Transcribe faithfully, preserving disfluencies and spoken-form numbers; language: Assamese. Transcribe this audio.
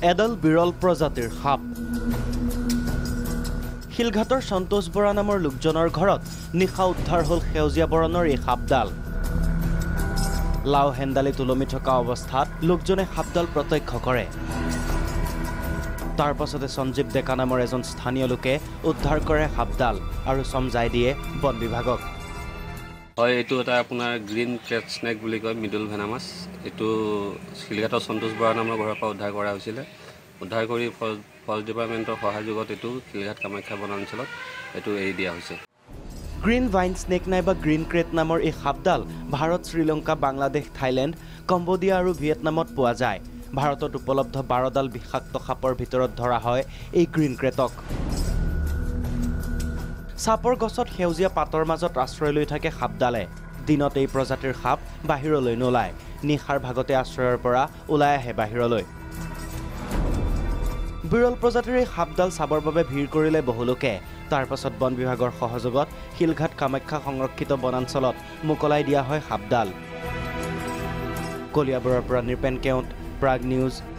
এডাল বিৰল প্ৰজাতিৰ সাপ শিলঘাটৰ সন্তোষ বৰা নামৰ লোকজনৰ ঘৰত নিশা উদ্ধাৰ হল সেউজীয়া বৰণৰ এই সাপডাল লাও হেন্দালি তুলমি থকা অৱস্থাত লোকজনে সাপডাল প্ৰত্যক্ষ কৰে তাৰ পাছতে সঞ্জীৱ ডেকা নামৰ এজন স্থানীয় লোকে উদ্ধাৰ কৰে সাপডাল আৰু সমজাই দিয়ে বন বিভাগক হয় এটো এটা আপোনাৰ গ্ৰীণ ক্ৰেট স্নেক বুলি কয় মিডল ভেনামাছ এটো শিলঘাটৰ সন্তোষ বৰা নামৰ ঘৰৰ পৰা উদ্ধাৰ কৰা হৈছিল উদ্ধাৰ কৰি ফৰেষ্ট ডিপাৰ্টমেণ্টৰ সহযোগত এটো শিলঘাট কামাখ্যা বনাঞ্চলত এটো এৰি দিয়া হৈছে গ্ৰীণ ভাইন স্নেক নাইবা গ্ৰীণ ক্ৰেট নামৰ এই সাপডাল ভাৰত শ্ৰীলংকা বাংলাদেশ থাইলেণ্ড কম্বোডিয়া আৰু ভিয়েটনামত পোৱা যায় ভাৰতত উপলব্ধ বাৰডাল বিষাক্ত সাপৰ ভিতৰত ধৰা হয় এই গ্ৰীণ ক্ৰেটক সাপৰ গছত সেউজীয়া পাতৰ মাজত আশ্ৰয় লৈ থাকে সাপডালে দিনত এই প্ৰজাতিৰ সাপ বাহিৰলৈ নোলায় নিশাৰ ভাগতে আশ্ৰয়ৰ পৰা ওলাই আহে বাহিৰলৈ বিৰল প্ৰজাতিৰ এই সাপডাল চাবৰ বাবে ভিৰ কৰিলে বহু লোকে তাৰ পাছত বন বিভাগৰ সহযোগত শিলঘাট কামাখ্যা সংৰক্ষিত বনাঞ্চলত মুকলাই দিয়া হয় সাপডাল কলিয়াবৰৰ পৰা নিৰপেন কেউট প্ৰাগ নিউজ